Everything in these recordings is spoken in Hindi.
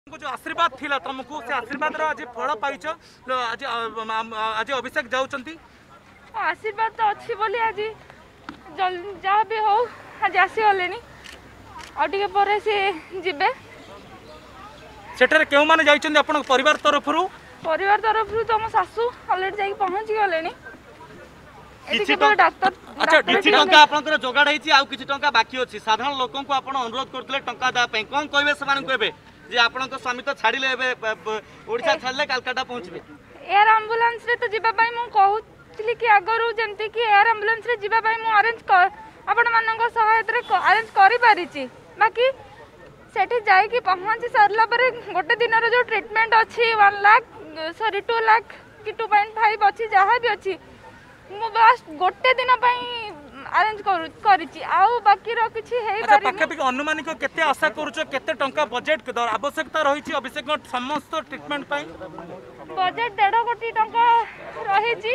जो आशीर्वाद थिला तुमको से आशीर्वाद रो आज फल पाइछ आज आज अभिषेक जाउचंती आशीर्वाद तो अच्छी बोली आज जहाँ भी हो आज आसी गले टे पर सी जीवे सेठरे केउ माने जाइछंती आपन परिवार तरफ तो मो सासू अलरेडी जाई पहुंची गले किछि डॉक्टर अच्छा किछि टंका आपनकर जोगाड़ हेछि आ किछि टंका बाकी अछि साधारण लोकन को आपन अनुरोध करथले टंका दा पई कोन कहबे समान कहबे जे आपनकर स्वामी तो छाड़िले एबे ओडिसा छाड़ले कलकत्ता पहुंचबे एयर एम्बुलेंस रे तो जीवा पई मु कहउतली कि आगरु जेंति कि एयर एम्बुलेंस रे जीवा पई मु अरेंज कर आपण मानक सहायता रे अरेंज करि पारिछि बाकी सेठी जाई कि पहुंची सरला पर गोटे दिन रो जो ट्रीटमेंट अछि 1 लाख सॉरी 2 लाख कि 2.5 अछि जहा भी अछि मु बस गोटे दिन पई अरेंज करिछि आउ बाकी रो किछि हेई अच्छा पाखे भी अनुमानिक केते आशा करूछो केते टंका बजेट आवश्यकता रहिछि अभिषेक समस्त ट्रीटमेंट पई बजेट 1.5 कोटी टंका रहिछि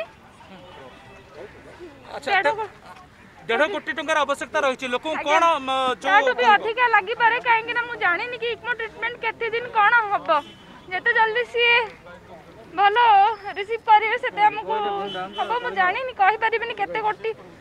अच्छा 1.5 कोटी टंकार आवश्यकता रहिछि लोक कोन जो भी अधिक लागि पारे काहेकि ना मु जानिनी कि इक्मो ट्रीटमेंट केते दिन कोन हबो जेते जल्दी सी भलो रिसीव करिवे सेते हमको हबो मु जानिनी कहि परिबिनी केते कोटी